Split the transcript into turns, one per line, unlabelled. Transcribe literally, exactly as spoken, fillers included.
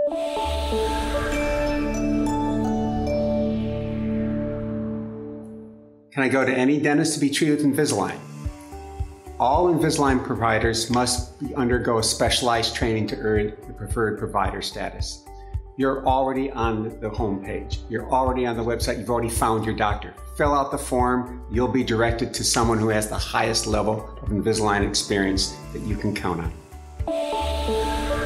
Can I go to any dentist to be treated with Invisalign? All Invisalign providers must undergo specialized training to earn the preferred provider status. You're already on the home page. You're already on the website. You've already found your doctor. Fill out the form. You'll be directed to someone who has the highest level of Invisalign experience that you can count on.